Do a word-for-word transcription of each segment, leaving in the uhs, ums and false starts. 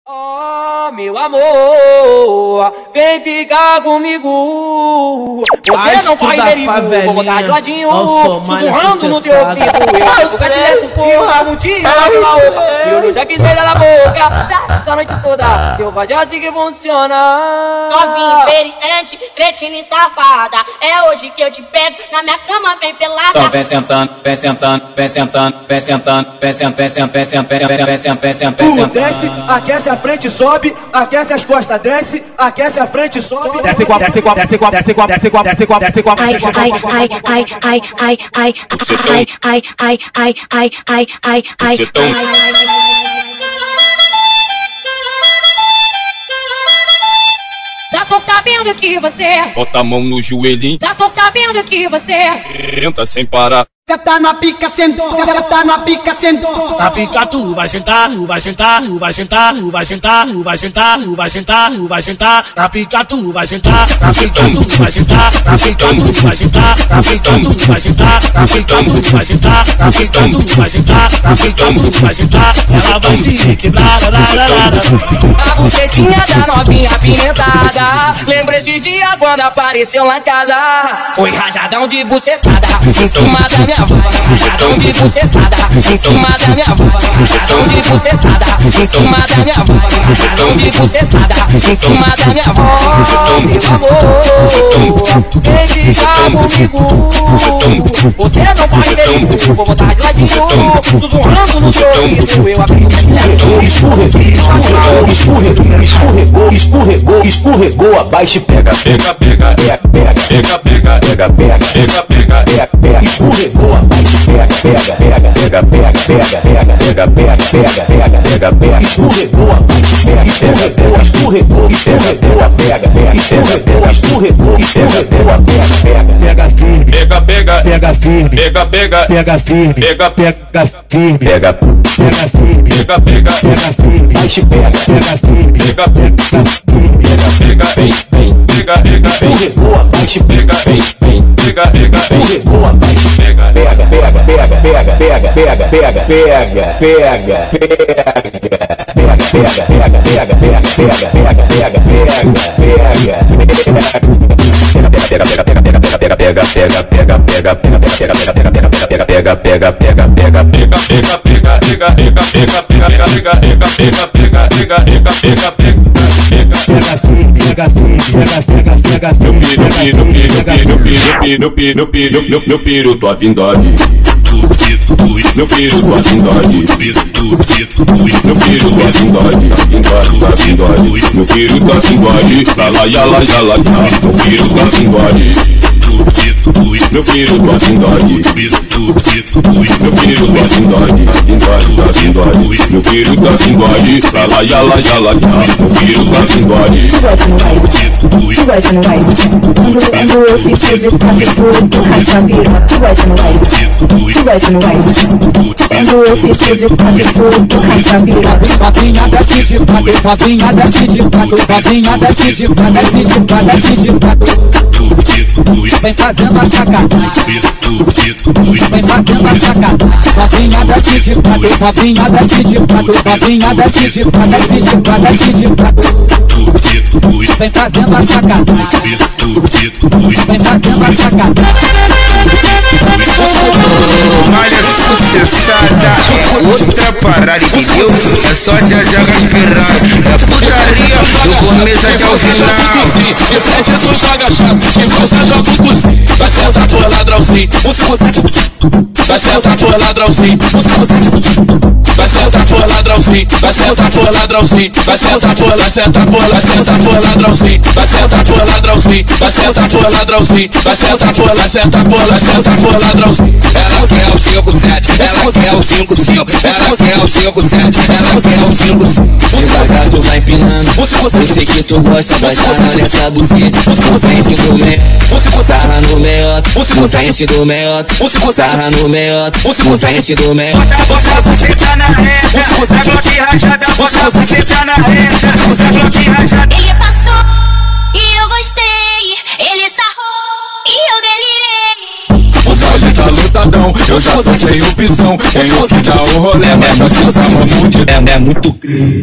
Oh, meu amor, vem ficar comigo. Você Astro não corre perigo, vou botar de ladinho, sussurrando no teu ouvido. Eu nunca te desse um fio, como te amo. Eu não já quis beijar na boca essa noite toda. Se eu fazer assim que funciona. Novinha experiente, cretina e safada. É hoje que eu te pego, na minha cama bem pelada. Então vem sentando, vem sentando, vem sentando, vem sentando, vem sentando, vem sentando, vem sentando, vem sentando, vem sentando, vem sentando, vem sentando. Desce, aquece a frente, sobe, aquece as costas, desce, aquece a frente, sobe. Desce com a, desce com a, desce com a, desce com a, desce com a, desce com a, desce com a, Ai, ai, ai, ai, ai, ai, ai, ai, ai, ai, ai, ai, ai, ai, ai. Já tô sabendo que você, bota a mão no joelhinho, já tô sabendo que você tenta sem parar. Já tá na pica, sentou, já tá na pica, sentou. Tá pica, tu vai sentar, tu vai sentar, tu vai sentar, tu vai sentar, tu vai sentar, tu vai sentar, tu vai sentar. Tá pica, tu vai sentar, tá pica, tu vai sentar, tá pica, tu vai sentar, tá pica, tu vai sentar, tá pica, tu vai sentar, tá pica, tu vai sentar, tá pica, tu vai sentar. Ela vai se quebrar, a bucetinha da novinha apimentada. Lembra esses dias quando apareceu lá em casa? Foi rajadão de bucetada em cima da minha rajadão de bucetada em cima da minha vaga, rajadão de bucetada em cima da minha vaga, rajadão de bucetada em cima da minha vaga. Meu amor, vem ficar comigo. Você não corre perigo, vou botar de ladinho, sussurrando no seu ouvido. Eu aprendi. Escorregou, escorregou, escorregou, escorregou, escorregou abaixo e pega, Pega, pega, pega, pega, pega, pega, pega, pega, pega, pega, pega, pega, escorregou abaixo, pega, pega, pega, pega, pega, pega, pega, pega, pega, pega, pega, pega, escorregou abaixo, pega, escorregou, escorregou, escorregou, pega, pega, escorregou, escorregou, escorregou, pega, pega, pega firme, pega, pega, pega firme, pega, pega, pega firme, pega, pega firme, pega, pega, pega firme, pega, pega, pega firme, baixo pega, pega firme, pega, pega firme, pega, vem, vem, pega, pega, escorregou abaixo, pega, vem, vem, pega, pega, escorregou abaixo, pega, pega, pega, pega, pega, pega, pega, pega, pega, pega, pega, no piro, no piro, no no piro, tô vindo ali. No piro, tô vindo ali. No piro, tô vindo ali. Tá vindo ali. No piro, tá vindo ali. Lá, lá, ya, lá, ya, lá, ya. No piro, tá vindo ali. No piro, tô vindo ali. No piro, tá vindo ali. Tá vindo ali. No piro, tá vindo ali. Lá, lá, ya, lá, ya, lá, ya. No piro, tá vindo ali. Tu gosta no Wise? Tu gosta no Wise? Quando, quando eu fico de quatro, tu racha a piroca. Tu gosta no Wise? Tu gosta no Wise? Quando eu fico de quatro, tu racha a piroca. Novinha desce de quatro, novinha desce de quatro, novinha desce de quatro, desce de quatro, desce de quatro. Vem fazendo a sacanagem, vem fazendo a sacanagem. Novinha desce de quatro, novinha desce de quatro, novinha desce de quatro, desce de quatro, desce de quatro. Vem fazendo a sacanagem, vem fazendo a sacanagem. Malha sucessada, é outra parada, entendeu? É só já joga esperança, é putaria do começo até o final. Esse é tu joga chato, se você joga o cozinho, vai ser usado por ladrãozinho. O seu sete vai ser usado por ladrãozinho. O seu sete vai ser usado por ladrãozinho. Vai ser usado por ladrãozinho. Vai ser usado por lá, senta por lá, vai ser usado por ladrãozinho. Vai ser usado por ladrãozinho. Vai ser usado por ladrãozinho. Vai ser usado por lá, senta por lá, vai ser usado por ladrãozinho. Ela quer o cinco sete, ela quer o cinco cinco, ela quer o cinco sete, ela quer o cinco cinco. Devagar tu vai empinando, eu sei que tu gosta, vai sarrar nessa buceta. No pente do meio, sarra no meiota. No pente do meiota, sarra no meiota. No pente do meiota. Bota você tá na reta, bota bloque rajada, bota você tá na reta, bota bloque rajada. Ele passou e eu gostei, ele sarrou e eu delirei. Você tá lutadão, eu já tô sem opção. Tenho que dar o rolê, mas nós somos a multidão. É muito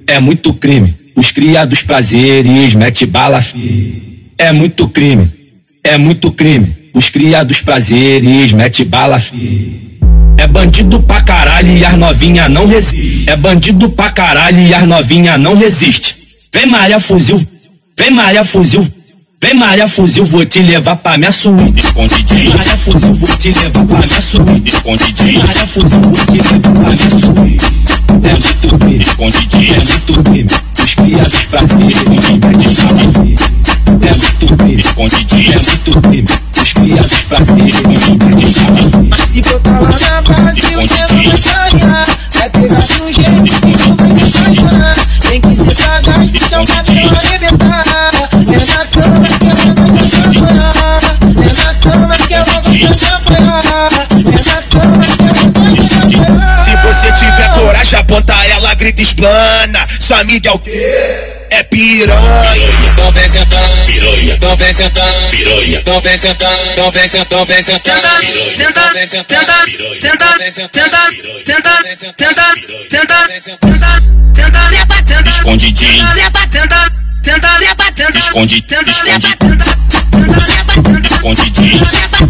é muito crime. Os cria dos prazeres mete bala, fi. É muito crime, é muito crime. Os cria dos prazeres mete bala, fi. É bandido pra caralho e as novinha não resiste. É bandido pra caralho e as novinha não resiste. Vem Maria Fuzil, vem Maria Fuzil, vem Maria Fuzil, vou te levar pra minha suíte. Escondidinho. Maria Fuzil, vou te levar pra minha suíte. Escondidinho. Maria Fuzil, vou te levar pra minha suíte. É muito crime, escondidinho. É muito crime. Os cria dos prazeres mete bala, fi. É muito crime, escondidinho. É muito crime. Os cria dos prazeres mete bala, fi. Mas se botar lá na base, o tempo vai sonhar. Vai pegar de um jeito que não vai se apaixonar. Tem que ser sagaz, deixa o cabelo arrebentar. É na cama que ela gosta de apoiar. É na cama que ela gosta de apoiar. É na cama que ela gosta de apoiar. Se você tiver coragem, aponta ela, grita, explana. Sua amiga é o quê? É piranha. Então vem sentando, piranha. Então vem sentando, piranha. Então vem sentando, então vem sentando, vem sentando. Tenta, tenta, tenta, tenta, tenta, tenta, tenta, tenta, tenta, tenta, escondidinho. tenta, tenta, tenta, tenta, Esconde, tenta, esconde, escondidinho.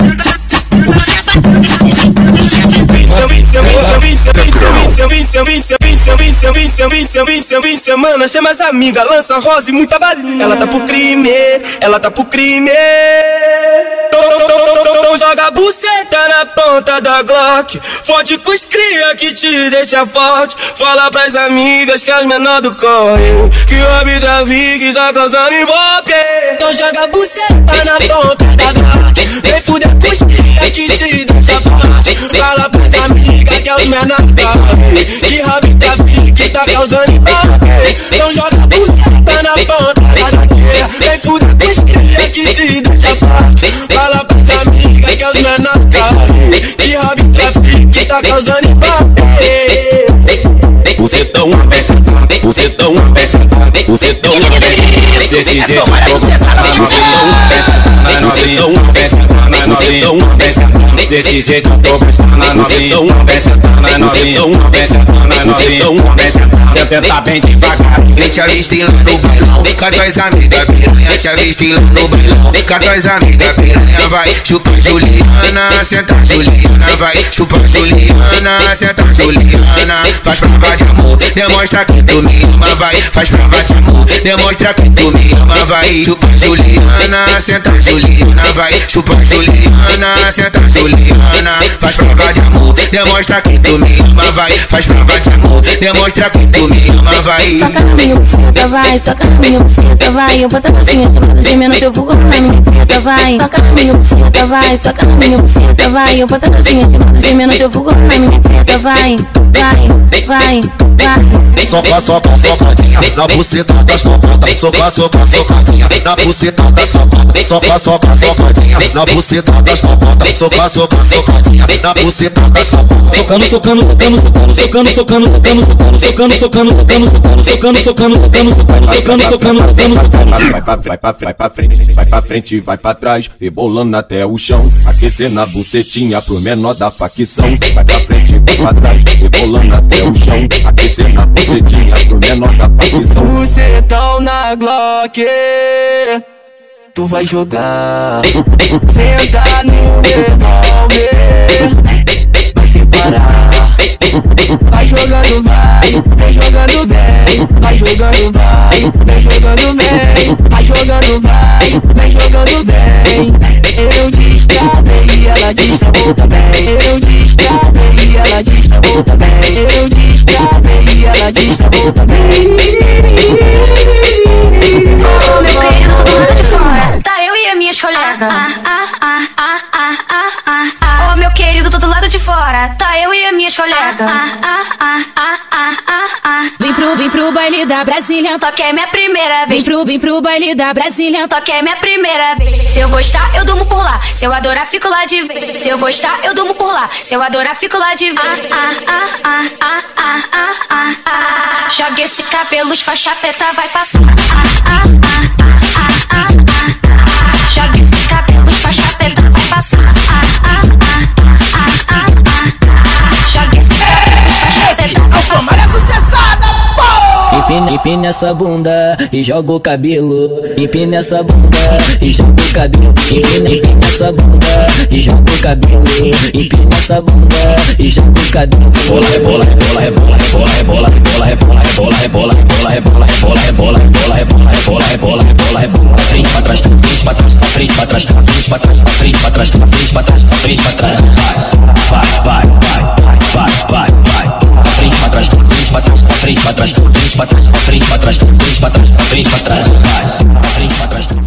Semana chama as amigas, lança rosa e muita balinha. Ela tá pro crime, ela tá pro crime. Então joga a buceta na ponta da Glock. Fode com os cria que te deixa forte. Fala pras amigas que as menor do corre, que o homem trafica tá causando ibope. Então joga a buceta na ponta da Glock. Vem fuder com os cria que te deixa forte. Fala pras amigas que as menor do corre, que o homem trafica tá causando ibope. Então joga a buceta na ponta da Glock. Vem fuder com os cria que te deixa forte. Fala pras amigas que as menor do corre, que o homem trafica tá causando ibope. Você tão peça, você tão peça, você tão peça. Desse jeito você tão peça, você tão peça, você tão peça. Desse jeito eu tô gostando, você tão peça, você tão peça, você tão peça. Tenta bem devagar. Eu te avistei lá no bailão, com as tuas amigas piranha. Te avistei lá no bailão, com as tuas amigas piranha. Vai chupar Juliana, senta Juliana. Vai chupar Juliana, senta Juliana. Faz prova de amor, demonstra que tu me ama. Vai, faz prova de amor, demonstra que tu me ama. Vai chupar Juliana, senta Juliana. Vai chupar Juliana, senta Juliana. Faz prova de amor, demonstra que tu me ama. Vai, faz prova de amor, demonstra que tu me ama. Vai. Soca na minha buceta, vai, soca na minha buceta, vai. Eu boto a calcinha chamada gemendo teu vulgo na minha treta, vai. Soca na minha buceta, vai, soca na minha buceta, vai. Eu boto a calcinha chamada gemendo teu vulgo na minha treta, vai. Vai, vai, vai. Soca, soca, socadinha na buceta das cocotas. Soca, soca, socadinha na buceta das cocotas. Soca, soca, socadinha na buceta das cocotas. Soca, soca, socadinha na buceta das cocotas. Socando, socando, socando, socando, socando, socando, socando, socando, socando, socando, socando, socando, socando, socando, socando, socando, socando, socando, socando, socando. Vai pra, vai pra, vai pra frente, vai pra frente, vai pra trás, rebolando até o chão, aquecendo a bucetinha pro menor da facção. Vai pra frente, vai pra trás, rebolando até o chão, aquecendo a bucetinha pro menor da facção. Bucetão na Glock, tu vai jogar. Senta no revólver, vai separar. Vai jogando, vai, vai jogando, vem. Vai jogando, vai, vai jogando, vem. Vai jogando, vai, vai jogando, vem. Eu destravei, ela destravou também. Eu destravei, ela destravou também. Eu destravei, ela destravou também. Oh, meu querido, tô do lado de fora. Tá eu e as minhas colegas. Ah, ah, ah, ah, ah, ah, ah, ah. Oh, meu querido, tô do lado de fora. Tá eu e as minhas colegas. Ah, ah, ah, ah, ah, ah, ah. Vem pro, vem pro baile da Brasília. Toque é minha primeira vez. Vem pro, vem pro baile da Brasília. Toque é minha primeira vez. Se eu gostar, eu durmo por lá. Se eu adorar, fico lá de vez. Se eu gostar, eu durmo por lá. Se eu adorar, fico lá de vez. Ah, ah, ah, ah, ah, ah, ah, ah. Joga esse cabelo, faixa preta, vai passar. Ah, ah, ah, ah, ah, ah, ah. Joga esse cabelo, faixa preta, vai passar. Ah, ah, ah, ah, ah, ah, ah. Joga esse cabelo, faixa preta, vai passar. Malha sucessada, pô! Empina, empina essa bunda e joga o cabelo. Empina essa bunda e joga o cabelo. Empina, empina essa bunda e joga o cabelo. Empina essa bunda e joga o cabelo. Rebola, rebola, rebola, rebola, rebola, rebola, rebola, rebola, rebola, rebola, rebola, rebola, rebola, rebola, rebola, rebola, rebola, rebola, rebola, pra frente, pra trás, pra frente, pra trás, pra frente, pra trás, pra frente, pra trás, pra frente, pra trás, pra frente, pra trás, pra frente, pra trás, vai, vai, vai, vai, vai, vai, pra frente, pra trás, pra frente, pra trás, pra frente, pra trás, pra frente, pra trás, pra frente, pra trás, pra frente, pra trás, pra frente, pra trás, vai, pra frente, pra trás.